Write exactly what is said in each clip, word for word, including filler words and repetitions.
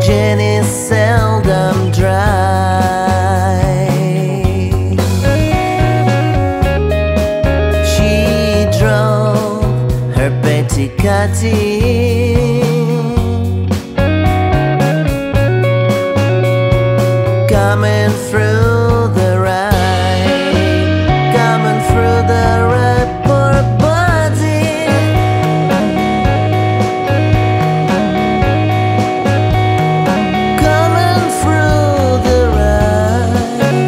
Jenny seldom dry. She drove her petticoating, coming through the ride, coming through the ride, poor body. Coming through the ride,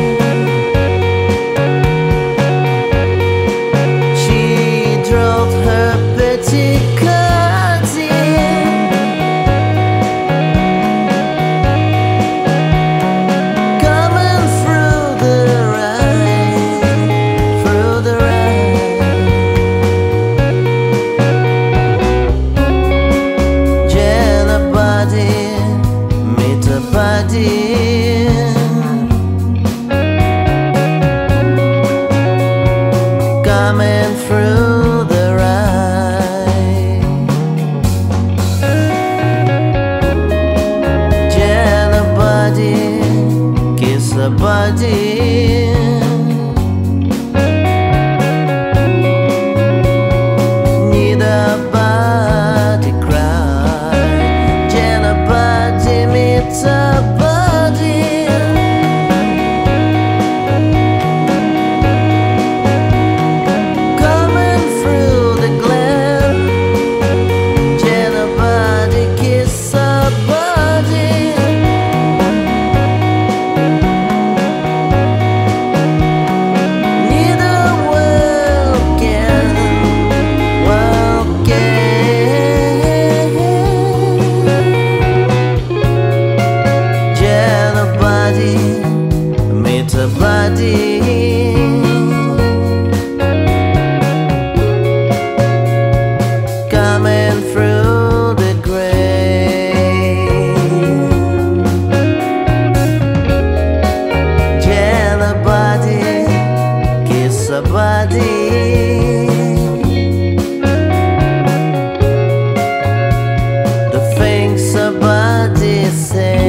she drove her petticoating, coming through the ride, through the ride. Jen a body, meet a body, coming through the ride. Jen a body, kiss a body, need a body cry. Jen a body meets a body, coming through the glen. Jen a body kiss a body, neither welcome, welcome. Jen a body, meet a body, coming through the grave. Jen a body, kiss a body, the things a body say.